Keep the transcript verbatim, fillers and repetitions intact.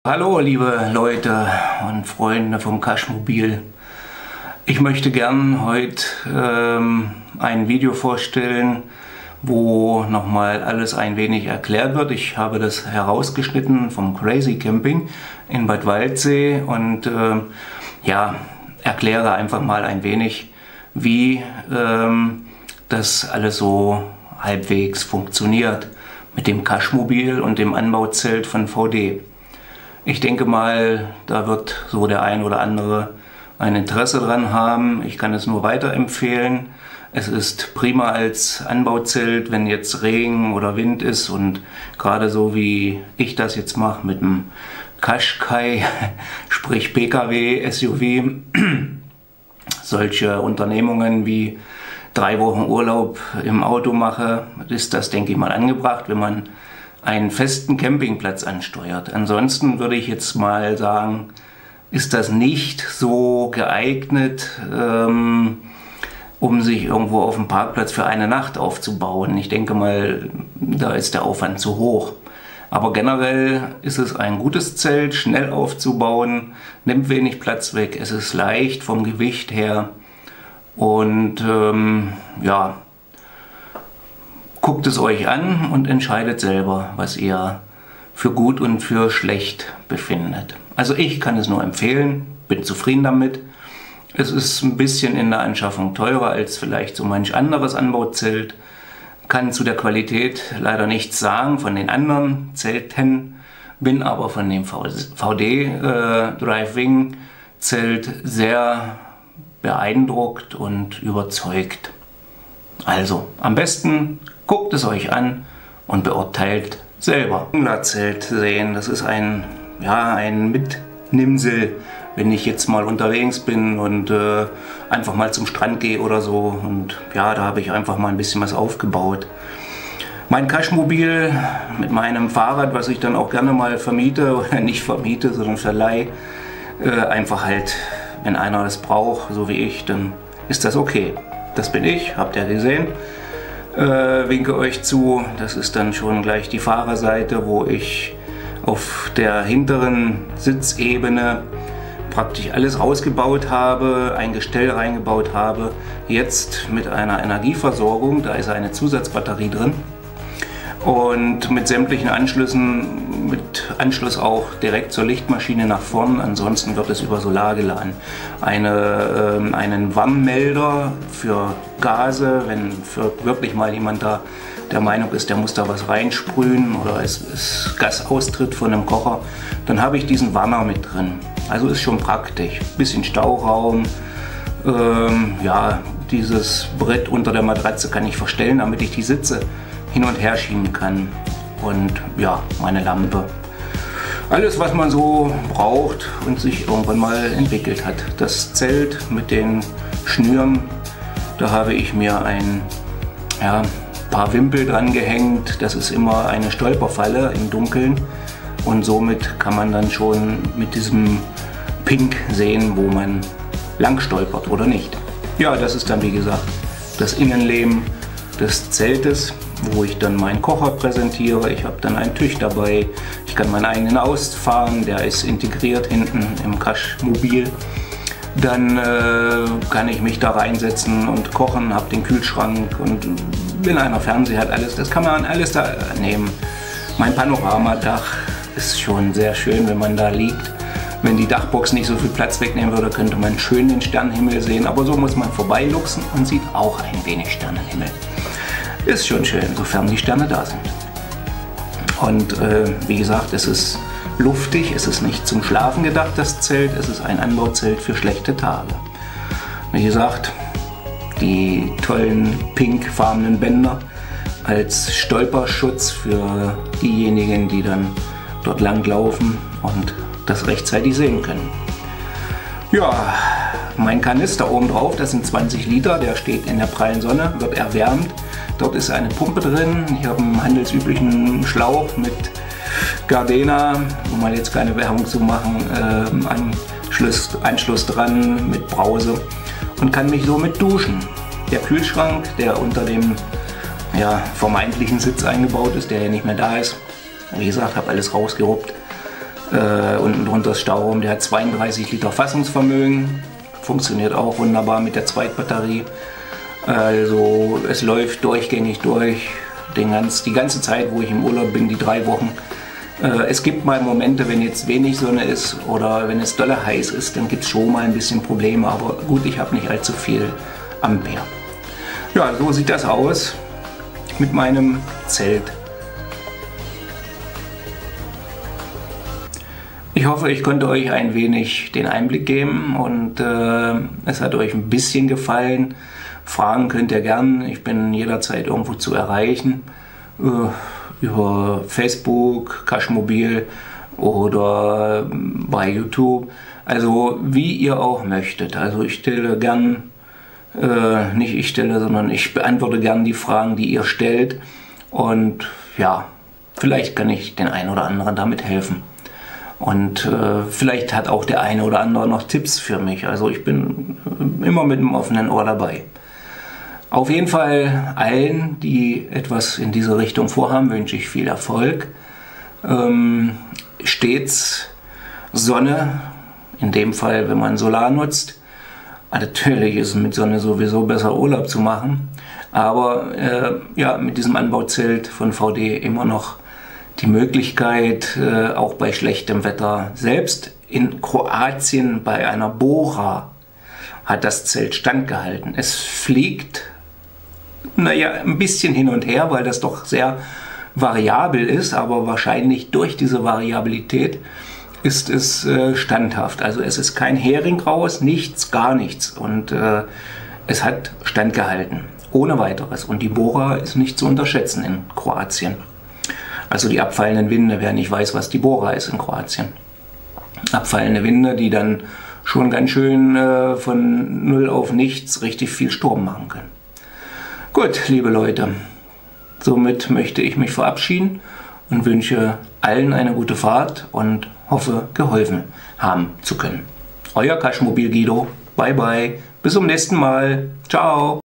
Hallo liebe Leute und Freunde vom Kaschmobil. Ich möchte gern heute ähm, ein Video vorstellen, wo nochmal alles ein wenig erklärt wird. Ich habe das herausgeschnitten vom Crazy Camping in Bad Waldsee und äh, ja, erkläre einfach mal ein wenig, wie ähm, das alles so halbwegs funktioniert mit dem Kaschmobil und dem Anbauzelt von V D. Ich denke mal, da wird so der ein oder andere ein Interesse dran haben. Ich kann es nur weiterempfehlen. Es ist prima als Anbauzelt, wenn jetzt Regen oder Wind ist, und gerade so wie ich das jetzt mache mit dem Qashqai, sprich P K W, S U V, solche Unternehmungen wie drei Wochen Urlaub im Auto mache, ist das, denke ich mal, angebracht, wenn man einen festen Campingplatz ansteuert. Ansonsten würde ich jetzt mal sagen, ist das nicht so geeignet, ähm, um sich irgendwo auf dem Parkplatz für eine Nacht aufzubauen. Ich denke mal, da ist der Aufwand zu hoch. Aber generell ist es ein gutes Zelt, schnell aufzubauen, nimmt wenig Platz weg, es ist leicht vom Gewicht her und ähm, ja, guckt es euch an und entscheidet selber, was ihr für gut und für schlecht befindet. Also ich kann es nur empfehlen, bin zufrieden damit. Es ist ein bisschen in der Anschaffung teurer als vielleicht so manch anderes Anbauzelt. Kann zu der Qualität leider nichts sagen von den anderen Zelten, bin aber von dem V D äh, Drive-Wing Zelt sehr beeindruckt und überzeugt. Also am besten guckt es euch an und beurteilt selber. Zelt sehen, das ist ein, ja, ein Mitnimmsel, wenn ich jetzt mal unterwegs bin und äh, einfach mal zum Strand gehe oder so. Und ja, da habe ich einfach mal ein bisschen was aufgebaut. Mein Kaschmobil mit meinem Fahrrad, was ich dann auch gerne mal vermiete, oder nicht vermiete, sondern verleihe, äh, einfach halt, wenn einer das braucht, so wie ich, dann ist das okay. Das bin ich, habt ihr gesehen. Äh, winke euch zu, das ist dann schon gleich die Fahrerseite, wo ich auf der hinteren Sitzebene praktisch alles ausgebaut habe, ein Gestell reingebaut habe, jetzt mit einer Energieversorgung, da ist eine Zusatzbatterie drin und mit sämtlichen Anschlüssen, mit Anschluss auch direkt zur Lichtmaschine nach vorn, ansonsten wird es über Solar geladen. Eine, äh, einen Warnmelder für Gase, wenn für wirklich mal jemand da der Meinung ist, der muss da was reinsprühen oder es ist Gasaustritt von einem Kocher, dann habe ich diesen Warner mit drin. Also ist schon praktisch. Bisschen Stauraum, ähm, ja, dieses Brett unter der Matratze kann ich verstellen, damit ich die Sitze hin und her schieben kann. Und ja, meine Lampe. Alles, was man so braucht und sich irgendwann mal entwickelt hat. Das Zelt mit den Schnüren, da habe ich mir ein ja, paar Wimpel dran gehängt. Das ist immer eine Stolperfalle im Dunkeln. Und somit kann man dann schon mit diesem Pink sehen, wo man lang stolpert oder nicht. Ja, das ist dann wie gesagt das Innenleben des Zeltes, wo ich dann meinen Kocher präsentiere. Ich habe dann einen Tisch dabei. Ich kann meinen eigenen ausfahren, der ist integriert hinten im Kaschmobil. Dann äh, kann ich mich da reinsetzen und kochen, habe den Kühlschrank und wenn einer Fernseher hat, alles, das kann man alles da nehmen. Mein Panoramadach ist schon sehr schön, wenn man da liegt. Wenn die Dachbox nicht so viel Platz wegnehmen würde, könnte man schön den Sternenhimmel sehen, aber so muss man vorbeiluchsen und sieht auch ein wenig Sternenhimmel. Ist schon schön, sofern die Sterne da sind. Und äh, wie gesagt, es ist luftig, es ist nicht zum Schlafen gedacht, das Zelt, es ist ein Anbauzelt für schlechte Tage. Wie gesagt, die tollen pinkfarbenen Bänder als Stolperschutz für diejenigen, die dann dort lang laufen und das rechtzeitig sehen können. Ja, mein Kanister oben drauf, das sind zwanzig Liter, der steht in der prallen Sonne, wird erwärmt. Dort ist eine Pumpe drin. Ich habe einen handelsüblichen Schlauch mit Gardena, um mal jetzt keine Werbung zu machen, äh, Anschluss, Anschluss dran mit Brause und kann mich somit duschen. Der Kühlschrank, der unter dem ja, vermeintlichen Sitz eingebaut ist, der ja nicht mehr da ist. Wie gesagt, habe alles rausgeruppt. Äh, unten drunter ist Stauraum, der hat zweiunddreißig Liter Fassungsvermögen. Funktioniert auch wunderbar mit der Zweitbatterie. Also es läuft durchgängig durch, den ganz, die ganze Zeit, wo ich im Urlaub bin, die drei Wochen. Äh, es gibt mal Momente, wenn jetzt wenig Sonne ist oder wenn es dolle heiß ist, dann gibt es schon mal ein bisschen Probleme. Aber gut, ich habe nicht allzu viel Ampere. Ja, so sieht das aus mit meinem Zelt. Ich hoffe, ich konnte euch ein wenig den Einblick geben und äh, es hat euch ein bisschen gefallen. Fragen könnt ihr gern, ich bin jederzeit irgendwo zu erreichen, äh, über Facebook, Kaschmobil oder bei YouTube. Also wie ihr auch möchtet. Also ich stelle gern, äh, nicht ich stelle, sondern ich beantworte gern die Fragen, die ihr stellt. Und ja, vielleicht kann ich den einen oder anderen damit helfen. Und äh, vielleicht hat auch der eine oder andere noch Tipps für mich. Also ich bin immer mit einem offenen Ohr dabei. Auf jeden Fall allen, die etwas in diese Richtung vorhaben, wünsche ich viel Erfolg. Ähm, stets Sonne, in dem Fall, wenn man Solar nutzt. Natürlich ist es mit Sonne sowieso besser, Urlaub zu machen. Aber äh, ja, mit diesem Anbauzelt von V D immer noch die Möglichkeit, äh, auch bei schlechtem Wetter, selbst in Kroatien bei einer Bora hat das Zelt standgehalten. Es fliegt, naja, ein bisschen hin und her, weil das doch sehr variabel ist, aber wahrscheinlich durch diese Variabilität ist es äh, standhaft. Also es ist kein Hering raus, nichts, gar nichts. Und äh, es hat standgehalten, ohne weiteres. Und die Bora ist nicht zu unterschätzen in Kroatien. Also die abfallenden Winde, wer nicht weiß, was die Bora ist in Kroatien. Abfallende Winde, die dann schon ganz schön äh, von null auf nichts richtig viel Sturm machen können. Gut, liebe Leute, somit möchte ich mich verabschieden und wünsche allen eine gute Fahrt und hoffe, geholfen haben zu können. Euer Kaschmobil Guido, bye bye, bis zum nächsten Mal, ciao.